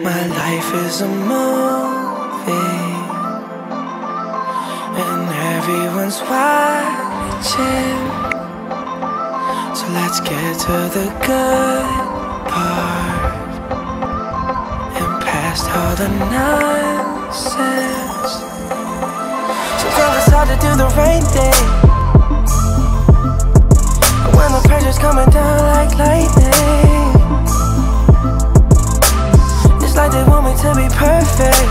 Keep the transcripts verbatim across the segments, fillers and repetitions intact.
My life is a movie, and everyone's watching. So let's get to the good part, and past all the nonsense. Sometimes it's hard to do the right thing when the pressure's coming down like lightning. It's like they want me to be perfect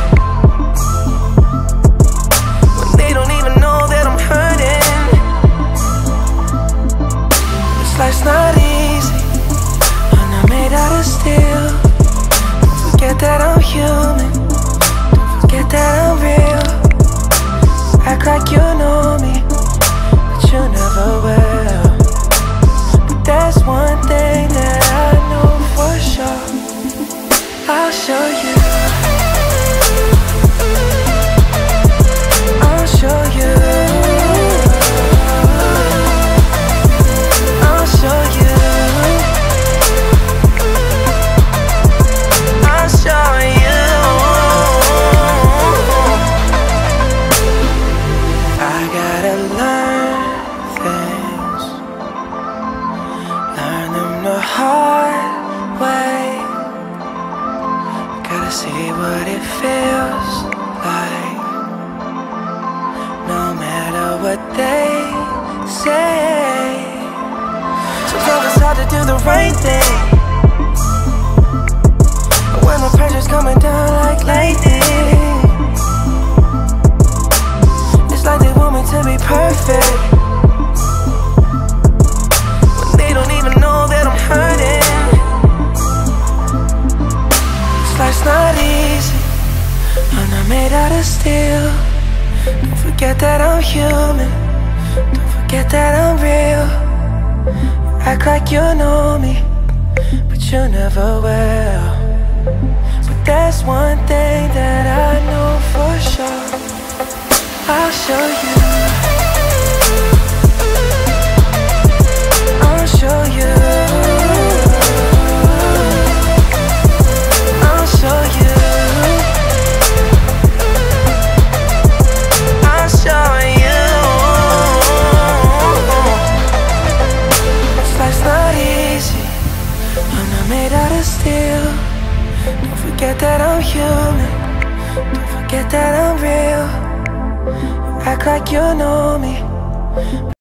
when they don't even know that I'm hurting. This life's not easy, I'm not made out of steel. Don't forget that I'm human, don't forget that I'm real. Act like you know me, but you never will. But there's one thing that I know for sure, I'll show you, I'll show you, I'll show you, I'll show you. I gotta learn things, learn them the hard way. Gotta see what it feels like, no matter what they say. Sometimes it's hard to do the right thing when the pressure's coming down like lightning. It's like they want me to be perfect when they don't even know that I'm hurting. Life's not easy, I'm not made out of steel. Don't forget that I'm human, don't forget that I'm real. You act like you know me, but you never will. But there's one thing that I know for sure, I'll show you, I'll show you, I'll show you, I'll show you. This life's not easy, I'm not made out of steel. Don't forget that I'm human, don't forget that I'm real. You act like you know me,